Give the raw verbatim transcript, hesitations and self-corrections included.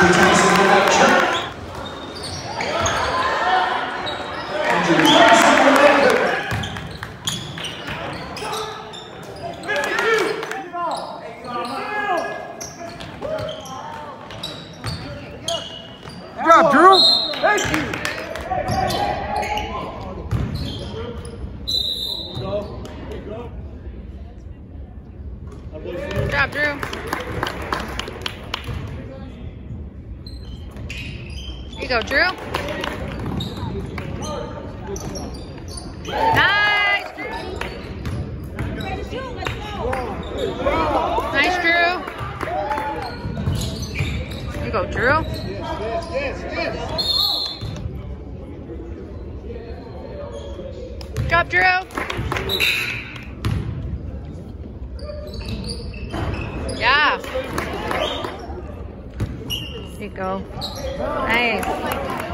Good job, Drew. Thank you. Good job, Drew. Here you go, Drew. Nice, Drew. Nice, Drew. Here you go, Drew. Good job, Drew. Yeah. There you go. Nice.